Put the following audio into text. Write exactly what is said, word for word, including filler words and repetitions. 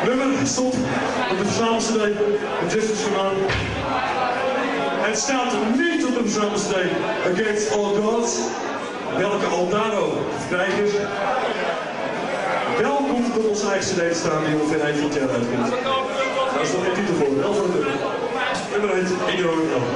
nummer stond op de verzamel-cd van Justice for Man. Het staat niet op de verzamel-cd Against All Gods. Welke Aldaro krijgen is. Wel komt het op onze eigen cd te staan die ongeveer eind van het jaar uitkomt. Daar is nog een titel voor, wel voor het nummer. Nummer heet In Your Own Home.